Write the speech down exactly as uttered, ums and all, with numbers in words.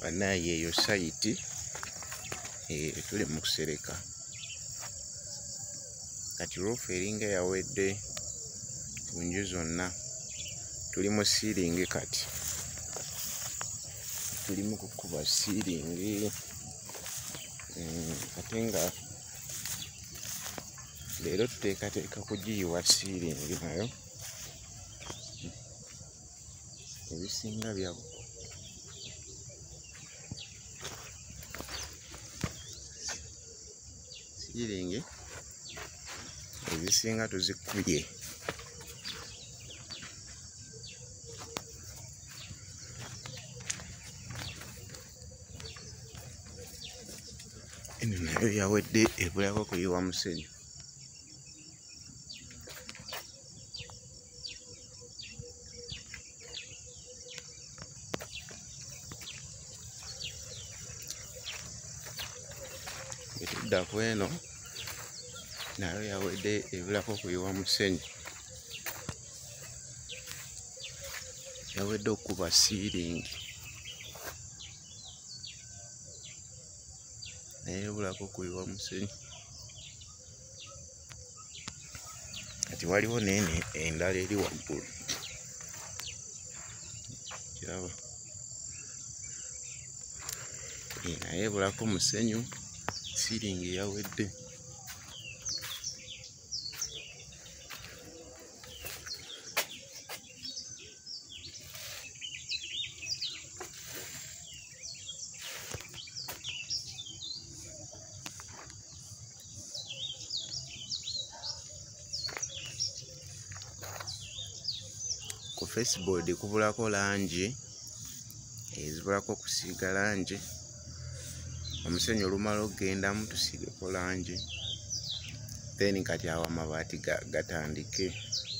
Banaye eyo site eh tuli mu kusereka kati roof eringa yawedde ku nju zonna. Tuli mu ceiling kati tuli mu kukuba ceiling ate nga leero tuteekateeka kugiyiwa ceiling nayo ebisinga byabo ceiling ebisinga tuzikubye. Eno nayo yawedde ebulako kuyiwa musenyu. Etudda ku eno nayo yawedde ebulako kuyiwa musenyu. Yawedde okuba ceiling naye ebulako kuyiwa musenyu. Kati waliwo neene endala eri waggulu kiraba naye ebulako musenyu. Ceiling yawedde. Ku faceboard kubulako langi ezibulako kusiiga langi. Omusenyu olumala okgendamu tusiigeko langi then kati awo amabaati gatandike.